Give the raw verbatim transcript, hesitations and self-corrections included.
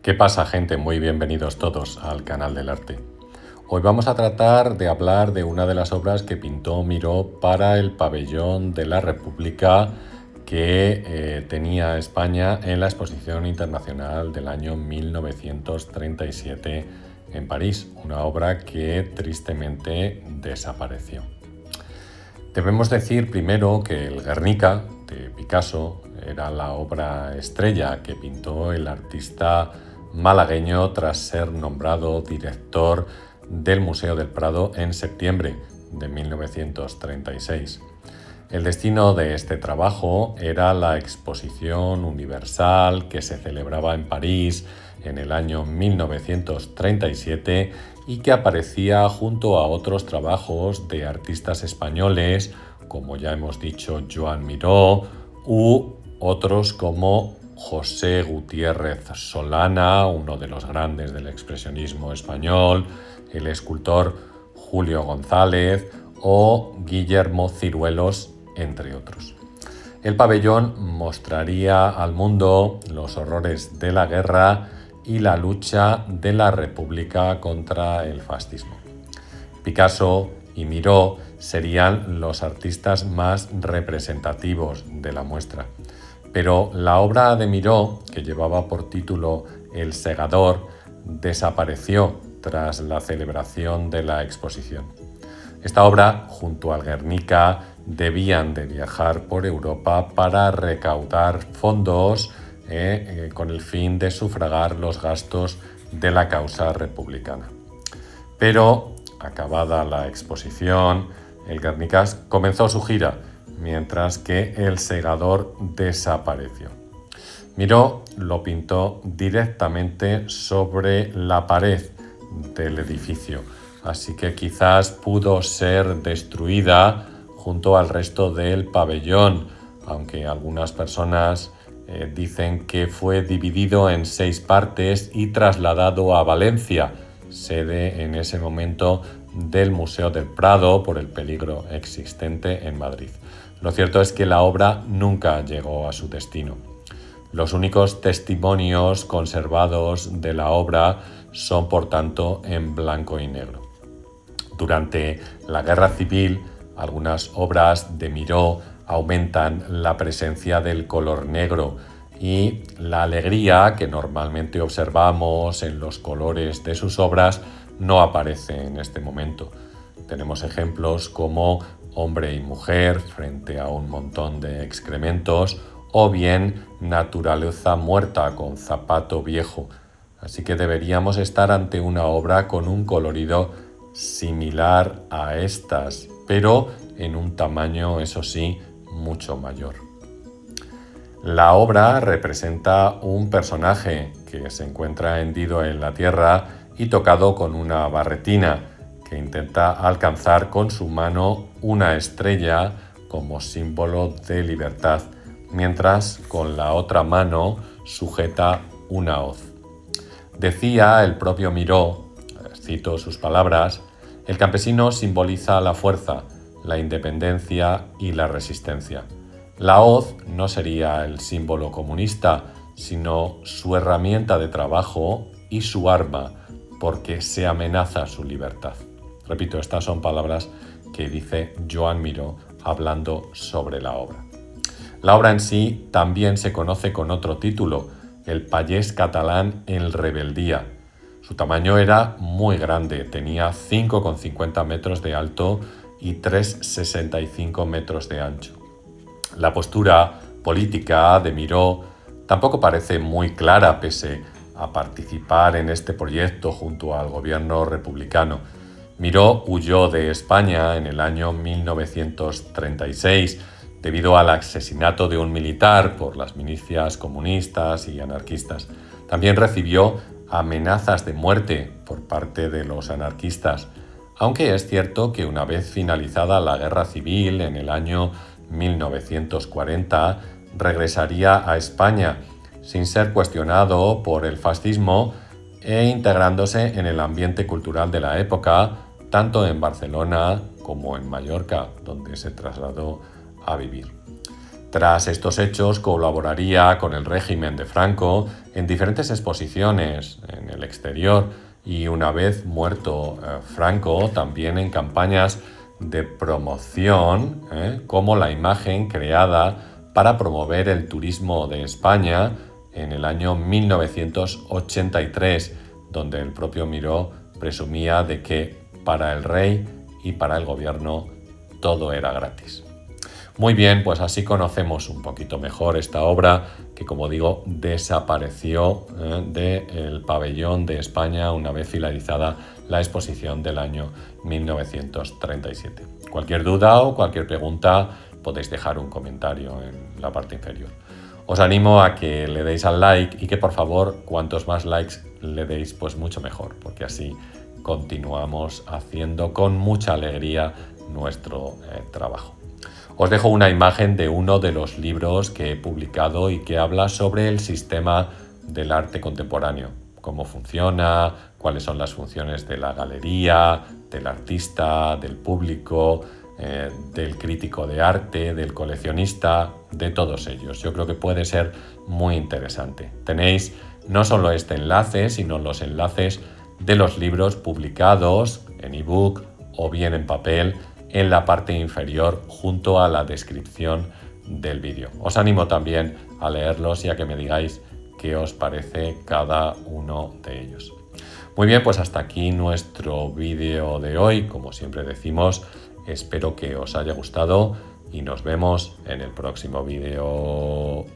¿Qué pasa, gente? Muy bienvenidos todos al canal del arte. Hoy vamos a tratar de hablar de una de las obras que pintó Miró para el pabellón de la República que eh, tenía España en la Exposición Internacional del año mil novecientos treinta y siete en París, una obra que tristemente desapareció. Debemos decir primero que el Guernica de Picasso era la obra estrella que pintó el artista malagueño tras ser nombrado director del Museo del Prado en septiembre de mil novecientos treinta y seis. El destino de este trabajo era la Exposición Universal que se celebraba en París en el año mil novecientos treinta y siete y que aparecía junto a otros trabajos de artistas españoles, como ya hemos dicho, Joan Miró, u otros como José Gutiérrez Solana, uno de los grandes del expresionismo español, el escultor Julio González o Guillermo Ciruelos, entre otros. El pabellón mostraría al mundo los horrores de la guerra y la lucha de la República contra el fascismo. Picasso y Miró serían los artistas más representativos de la muestra. Pero la obra de Miró, que llevaba por título El segador, desapareció tras la celebración de la exposición. Esta obra, junto al Guernica, debían de viajar por Europa para recaudar fondos eh, eh, con el fin de sufragar los gastos de la causa republicana. Pero, acabada la exposición, el Guernica comenzó su gira, mientras que el segador desapareció. Miró lo pintó directamente sobre la pared del edificio, así que quizás pudo ser destruida junto al resto del pabellón, aunque algunas personas eh, dicen que fue dividido en seis partes y trasladado a Valencia, sede en ese momento del Museo del Prado por el peligro existente en Madrid. Lo cierto es que la obra nunca llegó a su destino. Los únicos testimonios conservados de la obra son, por tanto, en blanco y negro. Durante la Guerra Civil, algunas obras de Miró aumentan la presencia del color negro y la alegría que normalmente observamos en los colores de sus obras no aparece en este momento. Tenemos ejemplos como hombre y mujer frente a un montón de excrementos o bien naturaleza muerta con zapato viejo. Así que deberíamos estar ante una obra con un colorido similar a estas, pero en un tamaño, eso sí, mucho mayor. La obra representa un personaje que se encuentra hendido en la tierra y tocado con una barretina, que intenta alcanzar con su mano una estrella como símbolo de libertad, mientras con la otra mano sujeta una hoz. Decía el propio Miró, cito sus palabras: el campesino simboliza la fuerza, la independencia y la resistencia. La hoz no sería el símbolo comunista, sino su herramienta de trabajo y su arma, porque se amenaza su libertad. Repito, estas son palabras que dice Joan Miró hablando sobre la obra. La obra en sí también se conoce con otro título, El payés catalán en rebeldía. Su tamaño era muy grande, tenía cinco coma cincuenta metros de alto y tres coma sesenta y cinco metros de ancho. La postura política de Miró tampoco parece muy clara pese a participar en este proyecto junto al gobierno republicano. Miró huyó de España en el año mil novecientos treinta y seis debido al asesinato de un militar por las milicias comunistas y anarquistas. También recibió amenazas de muerte por parte de los anarquistas, aunque es cierto que una vez finalizada la Guerra Civil en el año mil novecientos cuarenta, regresaría a España sin ser cuestionado por el fascismo e integrándose en el ambiente cultural de la época, tanto en Barcelona como en Mallorca, donde se trasladó a vivir. Tras estos hechos colaboraría con el régimen de Franco en diferentes exposiciones en el exterior y una vez muerto eh, Franco también en campañas de promoción eh, como la imagen creada para promover el turismo de España en el año mil novecientos ochenta y tres, donde el propio Miró presumía de que para el rey y para el gobierno todo era gratis. Muy bien, pues así conocemos un poquito mejor esta obra que, como digo, desapareció eh, del pabellón de España una vez finalizada la exposición del año mil novecientos treinta y siete. Cualquier duda o cualquier pregunta podéis dejar un comentario en la parte inferior. Os animo a que le deis al like y que, por favor, cuantos más likes le deis, pues mucho mejor, porque así continuamos haciendo con mucha alegría nuestro eh, trabajo. Os dejo una imagen de uno de los libros que he publicado y que habla sobre el sistema del arte contemporáneo, cómo funciona, cuáles son las funciones de la galería, del artista, del público, eh, del crítico de arte, del coleccionista, de todos ellos. Yo creo que puede ser muy interesante. Tenéis no solo este enlace, sino los enlaces de los libros publicados en ebook o bien en papel en la parte inferior junto a la descripción del vídeo. Os animo también a leerlos y a que me digáis qué os parece cada uno de ellos. Muy bien, pues hasta aquí nuestro vídeo de hoy. Como siempre decimos, espero que os haya gustado y nos vemos en el próximo vídeo.